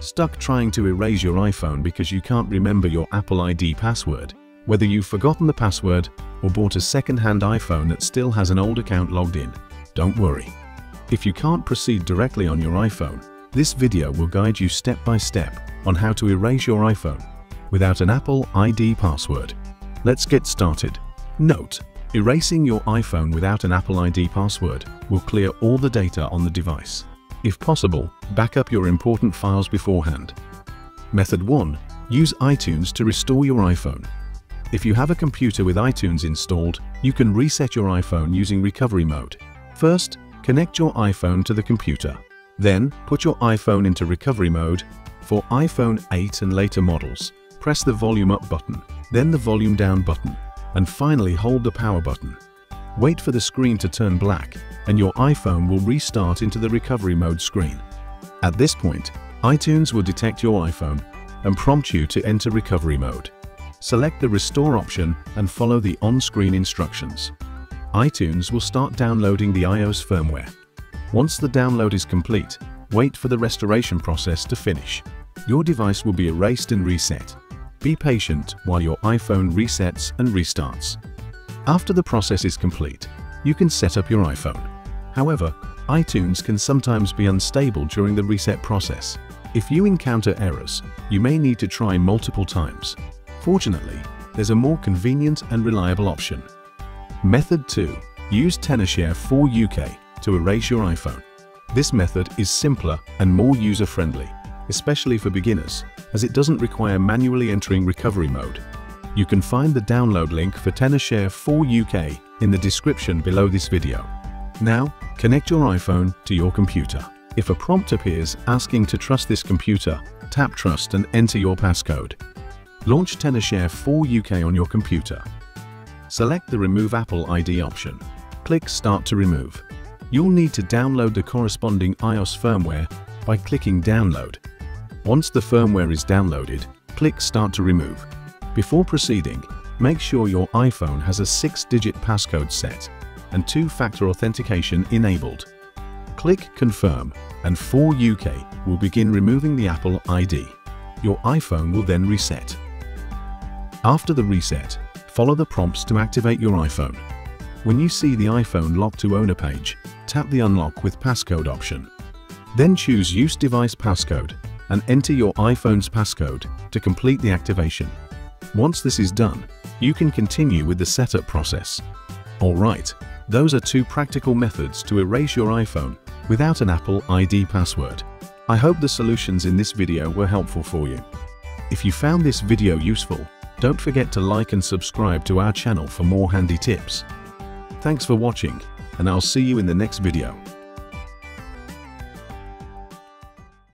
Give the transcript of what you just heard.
Stuck trying to erase your iPhone because you can't remember your Apple ID password? Whether you've forgotten the password or bought a second-hand iPhone that still has an old account logged in, don't worry. If you can't proceed directly on your iPhone, this video will guide you step by step on how to erase your iPhone without an Apple ID password. Let's get started. Note: erasing your iPhone without an Apple ID password will clear all the data on the device. If possible, back up your important files beforehand. Method 1. Use iTunes to restore your iPhone. If you have a computer with iTunes installed, you can reset your iPhone using recovery mode. First, connect your iPhone to the computer. Then, put your iPhone into recovery mode. For iPhone 8 and later models, press the volume up button, then the volume down button, and finally hold the power button. Wait for the screen to turn black, and your iPhone will restart into the recovery mode screen. At this point, iTunes will detect your iPhone and prompt you to enter recovery mode. Select the Restore option and follow the on-screen instructions. iTunes will start downloading the iOS firmware. Once the download is complete, wait for the restoration process to finish. Your device will be erased and reset. Be patient while your iPhone resets and restarts. After the process is complete, you can set up your iPhone. However, iTunes can sometimes be unstable during the reset process. If you encounter errors, you may need to try multiple times. Fortunately, there's a more convenient and reliable option. Method 2. Use Tenorshare for UK to erase your iPhone. This method is simpler and more user-friendly, especially for beginners, as it doesn't require manually entering recovery mode. You can find the download link for Tenorshare for UK in the description below this video. Now, connect your iPhone to your computer. If a prompt appears asking to trust this computer, tap Trust and enter your passcode. Launch Tenorshare for UK on your computer. Select the Remove Apple ID option. Click Start to remove. You'll need to download the corresponding iOS firmware by clicking Download. Once the firmware is downloaded, click Start to remove. Before proceeding, make sure your iPhone has a 6-digit passcode set and 2-factor authentication enabled. Click Confirm, and For UK will begin removing the Apple ID. Your iPhone will then reset. After the reset, follow the prompts to activate your iPhone. When you see the iPhone Lock to Owner page, tap the Unlock with Passcode option. Then choose Use Device Passcode and enter your iPhone's passcode to complete the activation. Once this is done, you can continue with the setup process. Alright, those are 2 practical methods to erase your iPhone without an Apple ID password. I hope the solutions in this video were helpful for you. If you found this video useful, don't forget to like and subscribe to our channel for more handy tips. Thanks for watching, and I'll see you in the next video.